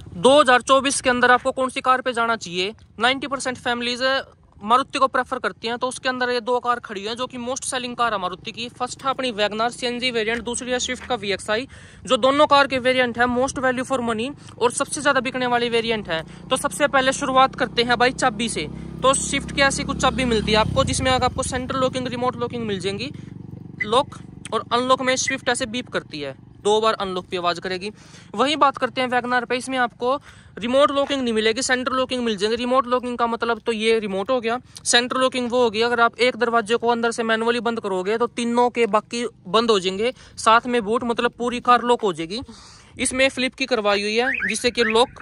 2024 के अंदर आपको कौन सी कार पे जाना चाहिए, 90% फैमिलीज मारुति को प्रेफर करती हैं। तो उसके अंदर ये दो कार खड़ी हैं जो कि मोस्ट सेलिंग कार है मारुति की। फर्स्ट है अपनी वैगनार सीएनजी वेरिएंट, दूसरी है स्विफ्ट का वीएक्सआई, जो दोनों कार के वेरिएंट है मोस्ट वैल्यू फॉर मनी और सबसे ज्यादा बिकने वाली वेरिएंट है। तो सबसे पहले शुरुआत करते हैं भाई चाबी से। तो स्विफ्ट की ऐसी कुछ चाबी मिलती है आपको जिसमें आपको सेंट्रल लॉकिंग, रिमोट लॉकिंग मिल जाएंगी। लॉक और अनलॉक में स्विफ्ट ऐसे बीप करती है, 2 बार अनलॉक पे आवाज करेगी। वही बात करते हैं वैगनार पे, इसमें आपको रिमोट लॉकिंग नहीं मिलेगी, सेंटर लॉकिंग मिल जाएगी। रिमोट लॉकिंग का मतलब तो ये रिमोट हो गया, सेंटर लॉकिंग वो होगी अगर आप एक दरवाजे को अंदर से मैनुअली बंद करोगे तो तीनों के बाकी बंद हो जाएंगे, साथ में बूट, मतलब पूरी कार लॉक हो जाएगी। इसमें फ्लिप की करवाई हुई है जिससे कि लॉक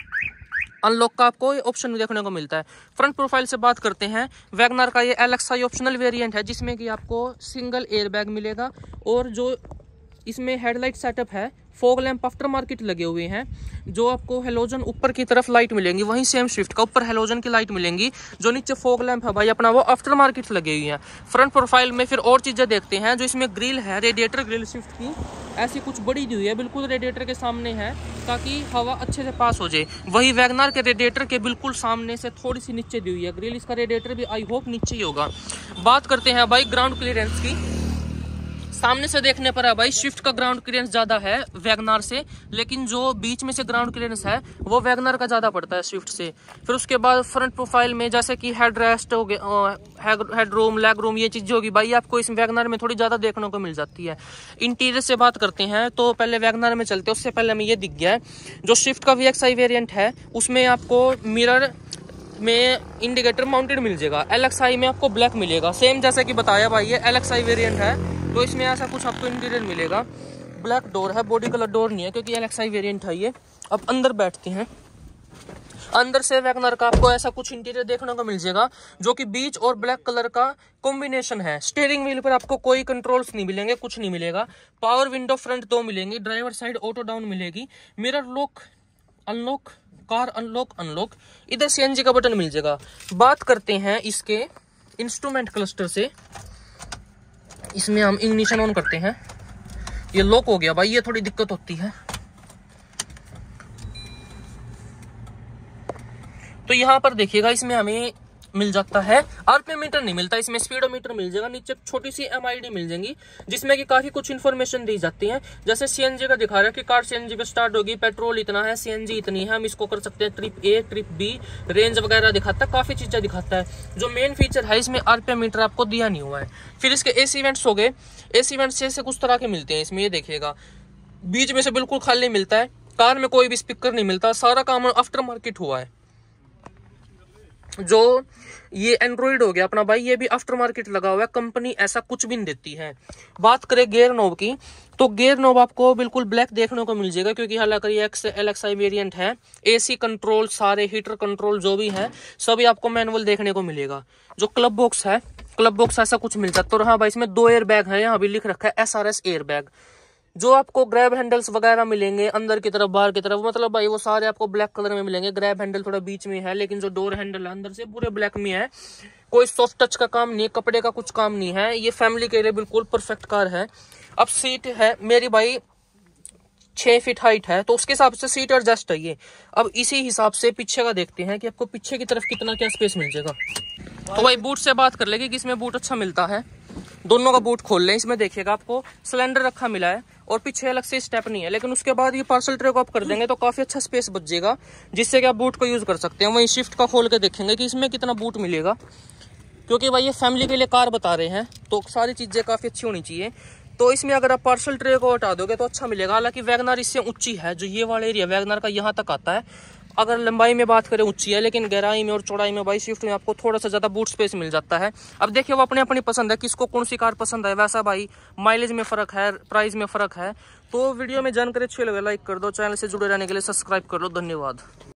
अनलॉक का आपको ऑप्शन देखने को मिलता है। फ्रंट प्रोफाइल से बात करते हैं, वैगनार का ये एलएक्सआई ऑप्शनल वेरिएंट है जिसमें कि आपको सिंगल एयरबैग मिलेगा और जो इसमें हेडलाइट सेटअप है, फॉग लैंप आफ्टर मार्केट लगे हुए हैं, जो आपको हेलोजन ऊपर की तरफ लाइट मिलेंगी। वहीं सेम स्विफ्ट का ऊपर हेलोजन की लाइट मिलेंगी, जो नीचे फॉग लैंप है भाई अपना वो आफ्टर मार्केट लगे हुए हैं। फ्रंट प्रोफाइल में फिर और चीजें देखते हैं, जो इसमें ग्रिल है, रेडिएटर ग्रिल स्विफ्ट की ऐसी कुछ बड़ी दी हुई है, बिल्कुल रेडिएटर के सामने है ताकि हवा अच्छे से पास हो जाए। वही वैगनार के रेडिएटर के बिल्कुल सामने से थोड़ी सी नीचे दी हुई है ग्रिल, इसका रेडिएटर भी आई होप नीचे ही होगा। बात करते हैं भाई ग्राउंड क्लियरेंस की। सामने से देखने पर है भाई स्विफ्ट का ग्राउंड क्लियरेंस ज्यादा है वैगनार से, लेकिन जो बीच में से ग्राउंड क्लियरेंस है वो वैगनार का ज्यादा पड़ता है स्विफ्ट से। फिर उसके बाद फ्रंट प्रोफाइल में जैसे कि हेड रेस्ट हो गया, हेड रूम, लेग रूम, ये चीज होगी भाई आपको इस वैगनार में थोड़ी ज्यादा देखने को मिल जाती है। इंटीरियर से बात करते हैं तो पहले वैगनार में चलते हैं, उससे पहले हमें ये दिख गया है जो स्विफ्ट का वीएक्सआई वेरिएंट है उसमें आपको मिरर में इंडिकेटर माउंटेड मिल जाएगा। एलएक्सआई में आपको ब्लैक मिलेगा, सेम जैसा कि बताया भाई ये एलएक्सआई वेरिएंट है तो इसमें ऐसा कुछ आपको इंटीरियर मिलेगा। ब्लैक डोर है, बॉडी कलर डोर नहीं है क्योंकि एलएक्सआई वेरिएंट है ये। अब अंदर बैठते हैं, अंदर से वैगनर का आपको ऐसा कुछ इंटीरियर देखने को मिल जाएगा जो कि बीच और ब्लैक कलर का कॉम्बिनेशन है। स्टीयरिंग व्हील पर आपको कोई कंट्रोल्स नहीं मिलेंगे, कुछ नहीं मिलेगा। पावर विंडो फ्रंट 2 मिलेंगी, ड्राइवर साइड ऑटो डाउन मिलेगी, mirror lock unlock, car unlock unlock, इधर सीएनजी का बटन मिल जाएगा। बात करते हैं इसके इंस्ट्रूमेंट क्लस्टर से, इसमें हम इग्निशन ऑन करते हैं, ये लॉक हो गया भाई, ये थोड़ी दिक्कत होती है। तो यहाँ पर देखिएगा इसमें हमें मिल जाता है आरपीएम मीटर नहीं मिलता, इसमें स्पीडोमीटर मिल जाएगा। नीचे छोटी सी एमआईडी मिल जाएंगी जिसमें कि काफी कुछ इन्फॉर्मेशन दी जाती है। जैसे सीएनजी का दिखा रहा है कि कार सीएनजी पे स्टार्ट होगी, पेट्रोल इतना है, सीएनजी इतनी है, हम इसको कर सकते हैं trip A, trip B, range वगैरह दिखाता है, काफी चीजें दिखाता है। जो मेन फीचर है इसमें आरपीएम मीटर आपको दिया नहीं हुआ है। फिर इसके एसी वेंट्स हो गए, एसी वेंट्स से कुछ तरह के मिलते हैं इसमें, ये देखिएगा बीच में से बिल्कुल खाली मिलता है। कार में कोई भी स्पीकर नहीं मिलता, सारा काम आफ्टर मार्केट हुआ है। जो ये एंड्रॉइड हो गया अपना भाई, ये भी आफ्टर मार्केट लगा हुआ है, कंपनी ऐसा कुछ भी नहीं देती है। बात करें गियर नोब की तो गियर नोब आपको बिल्कुल ब्लैक देखने को मिल जाएगा क्योंकि हालांकि ये एलएक्सआई वेरिएंट है। एसी कंट्रोल, सारे हीटर कंट्रोल जो भी है सभी आपको मैनुअल देखने को मिलेगा। जो क्लब बॉक्स है, क्लब बॉक्स ऐसा कुछ मिल जाता है। और हाँ भाई इसमें 2 एयर बैग है, यहाँ भी लिख रखा है SRS एयर बैग। जो आपको ग्रैब हैंडल्स वगैरह मिलेंगे अंदर की तरफ, बाहर की तरफ, मतलब भाई वो सारे आपको ब्लैक कलर में मिलेंगे। ग्रैब हैंडल थोड़ा बीच में है, लेकिन जो डोर हैंडल है अंदर से पूरे ब्लैक में है। कोई सॉफ्ट टच का काम नहीं है, कपड़े का कुछ काम नहीं है, ये फैमिली के लिए बिल्कुल परफेक्ट कार है। अब सीट है मेरी भाई 6 फीट हाइट है तो उसके हिसाब से सीट एडजस्ट है ये। अब इसी हिसाब से पीछे का देखते हैं कि आपको पीछे की तरफ कितना क्या स्पेस मिल जाएगा। तो भाई बूट से बात कर लेंगे कि इसमें बूट अच्छा मिलता है। दोनों का बूट खोल लें, इसमें देखिएगा आपको सिलेंडर रखा मिला है और पीछे अलग से स्टेप नहीं है, लेकिन उसके बाद ये पार्सल ट्रे को आप कर देंगे तो काफी अच्छा स्पेस बच जाएगा जिससे कि आप बूट को यूज कर सकते हैं। वहीं शिफ्ट का खोल के देखेंगे कि इसमें कितना बूट मिलेगा, क्योंकि भाई ये फैमिली के लिए कार बता रहे हैं तो सारी चीजें काफी अच्छी होनी चाहिए। तो इसमें अगर आप पार्सल ट्रे को हटा दोगे तो अच्छा मिलेगा। हालांकि वैगनार इससे ऊंची है, जो ये वाला एरिया वैगनार का यहाँ तक आता है। अगर लंबाई में बात करें ऊंची है, लेकिन गहराई में और चौड़ाई में भाई स्विफ्ट में आपको थोड़ा सा ज्यादा बूट स्पेस मिल जाता है। अब देखिए वो अपनी अपनी पसंद है, किसको कौन सी कार पसंद है। वैसा भाई माइलेज में फर्क है, प्राइस में फर्क है। तो वीडियो में जानकारी अच्छी लगे लाइक कर दो, चैनल से जुड़े रहने के लिए सब्सक्राइब कर लो। धन्यवाद।